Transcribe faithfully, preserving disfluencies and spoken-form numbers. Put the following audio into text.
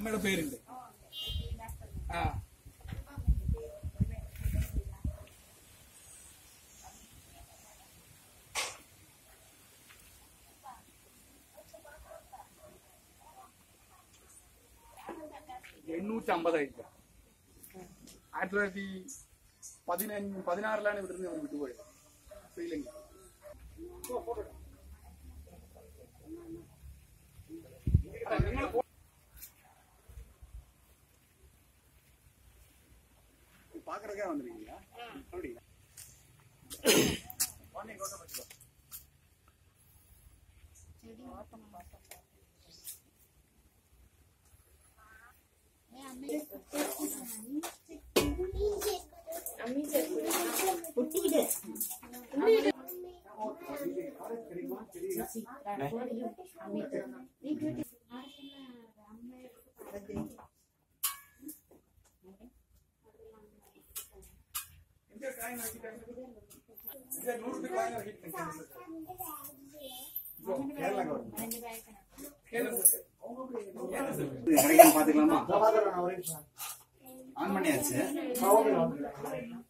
அம்மையோட பேருண்டு எண்ணூற்றி ஐம்பது ஆயிடுச்சு. ஆயிரத்தி தொள்ளாயிரத்தி பதினஞ்சு பதினாறுல விட்டு அவர் விட்டு போயிடுது ஸ்ரீலங்கா. பாக்குறதுக்கே வந்துருக்கீங்களா? அப்படிங்களா? பாத்துக்கலாமா? ஆன் பண்ணியாச்சு.